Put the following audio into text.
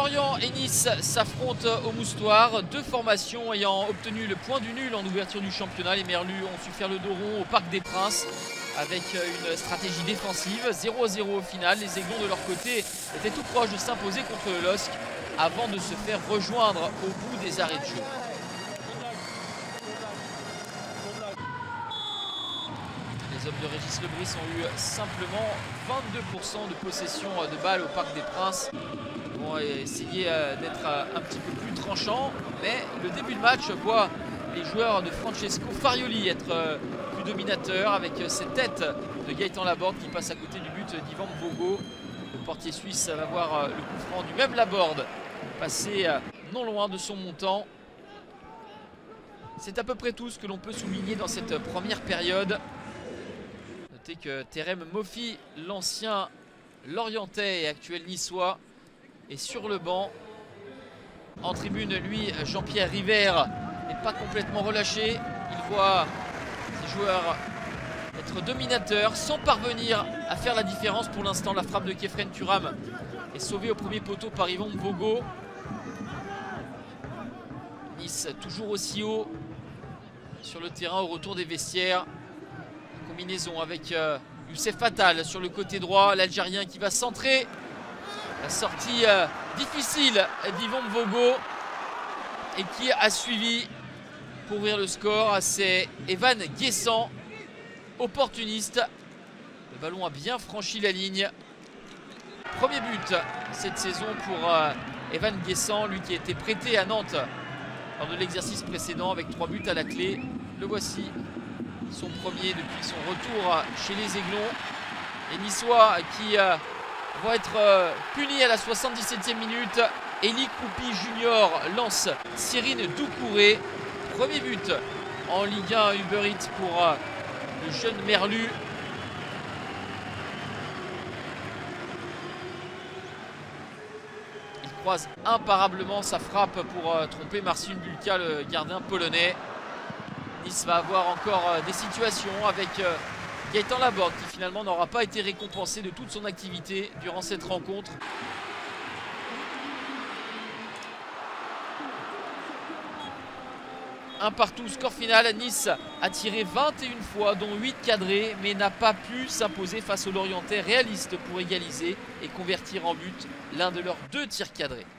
Lorient et Nice s'affrontent au Moustoir. Deux formations ayant obtenu le point du nul en ouverture du championnat. Les Merlus ont su faire le dos rond au Parc des Princes avec une stratégie défensive. 0-0 au final. Les Aiglons de leur côté étaient tout proches de s'imposer contre le LOSC avant de se faire rejoindre au bout des arrêts de jeu. Les hommes de Régis Lebris ont eu simplement 22% de possession de balles au Parc des Princes. Ils vont essayer d'être un petit peu plus tranchants, mais le début de match voit les joueurs de Francesco Farioli être plus dominateurs avec cette tête de Gaëtan Laborde qui passe à côté du but d'Ivan Vogo. Le portier suisse va voir le coup franc du même Laborde passer non loin de son montant. C'est à peu près tout ce que l'on peut souligner dans cette première période. Notez que Terem Mofi, l'ancien Lorientais et actuel Niçois, est sur le banc. En tribune, lui, Jean-Pierre River n'est pas complètement relâché. Il voit ses joueurs être dominateurs sans parvenir à faire la différence. Pour l'instant, la frappe de Kefren Turam est sauvée au premier poteau par Yvan Vogo. Nice toujours aussi haut sur le terrain au retour des vestiaires. Combinaison avec Youssef Attal sur le côté droit, l'Algérien qui va centrer. La sortie difficile d'Yvan Vogo et qui a suivi pour ouvrir le score. C'est Evan Guessant, opportuniste. Le ballon a bien franchi la ligne. Premier but cette saison pour Evan Guessant, lui qui a été prêté à Nantes lors de l'exercice précédent avec 3 buts à la clé. Le voici, son premier depuis son retour chez les Aiglons. Les Niçois qui vont être punis à la 77e minute. Eli Kroupi Junior lance Cyrine Doucouré. Premier but en Ligue 1 Uber Eats pour le jeune Merlu. Il croise imparablement sa frappe pour tromper Marcin Bulka, le gardien polonais. Nice va avoir encore des situations avec Gaëtan Laborde qui finalement n'aura pas été récompensé de toute son activité durant cette rencontre. Un partout, score final. Nice a tiré 21 fois, dont 8 cadrés, mais n'a pas pu s'imposer face aux Lorientais réalistes pour égaliser et convertir en but l'un de leurs 2 tirs cadrés.